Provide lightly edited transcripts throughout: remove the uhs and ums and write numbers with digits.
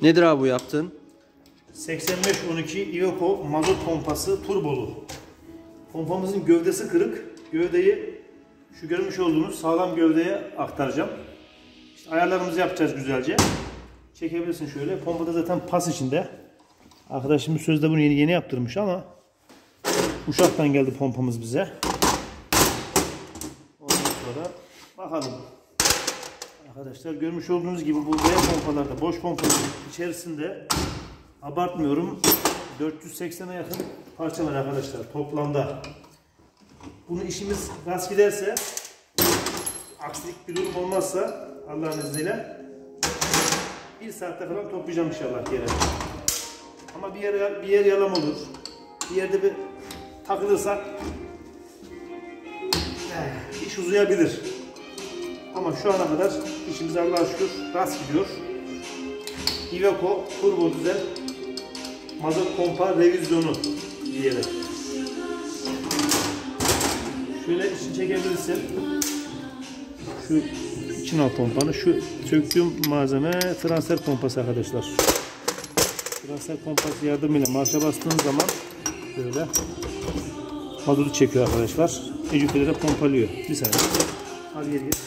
Nedir abi bu yaptığın? 8512 Iveco mazot pompası turbolu. Pompamızın gövdesi kırık. Gövdeyi şu görmüş olduğunuz sağlam gövdeye aktaracağım. İşte ayarlarımızı yapacağız güzelce. Çekebilirsin şöyle. Pompada zaten pas içinde. Arkadaşımız sözde bunu yeni yaptırmış ama Uşak'tan geldi pompamız bize. Ondan sonra bakalım. Arkadaşlar görmüş olduğunuz gibi bu V pompalarda, boş pompaların içerisinde abartmıyorum 480'e yakın parça var arkadaşlar toplamda. Bunu işimiz rast giderse, aksilik bir durum olmazsa Allah'ın izniyle 1 saatte falan toplayacağım inşallah geri. Ama bir yer yalan olur. Bir yerde bir takılırsak iş uzayabilir. Ama şu ana kadar işimiz Allah'a şükür rast gidiyor. Iveco turbo dizel mazot pompa revizyonu diyelim. Şöyle içini çekebilirsin. Şu için al pompanı. Şu söktüğüm malzeme transfer pompası arkadaşlar. Transfer pompası yardımıyla marşa bastığın zaman böyle mazotu çekiyor arkadaşlar. Ecüfelere pompalıyor. Bir saniye. Al geri git.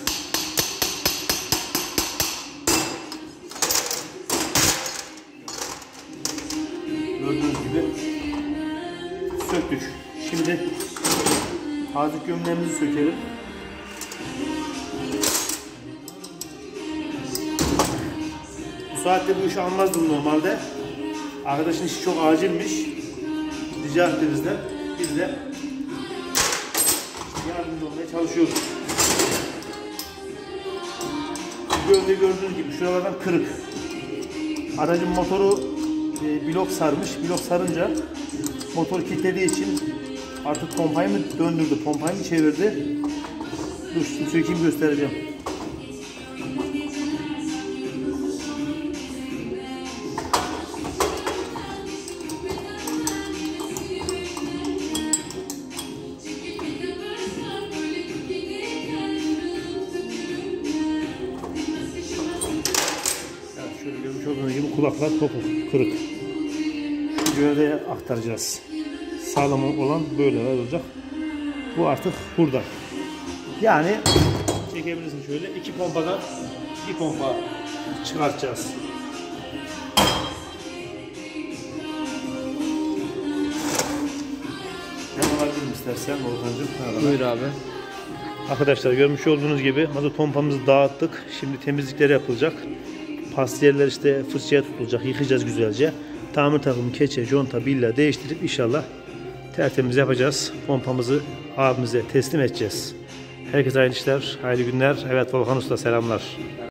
Gördüğünüz gibi söktük. Şimdi tazik gömleğimizi sökelim. Bu saatte bu işi almazdım normalde. Arkadaşın işi çok acilmiş. Rica etti bizden. Biz de yardımcı olmaya çalışıyoruz. Bu gövdeyi gördüğünüz gibi şuralardan kırık. Aracın motoru blok sarmış. Blok sarınca motor kilitlediği için artık pompayı mı döndürdü, pompayı mı çevirdi? Dur şimdi sökeyim göstereceğim. Şöyle görmüş olduğunuz gibi kulaklar kopuk, kırık. Şu gövdeye aktaracağız. Sağlam olan böyle olacak. Bu artık burada. Yani çekebilirsin şöyle. 2 pompadan bir pompa çıkartacağız. Ben alabilirim istersen Volkan'cığım. Buyur abi. Arkadaşlar görmüş olduğunuz gibi mazot pompamızı dağıttık. Şimdi temizlikleri yapılacak. Paslı işte fırçaya tutulacak. Yıkayacağız güzelce. Tamir takımı, keçe, conta, billa değiştirip inşallah tertemiz yapacağız. Pompamızı abimize teslim edeceğiz. Herkese hayırlı işler, hayırlı günler. Evet Volkan Usta selamlar.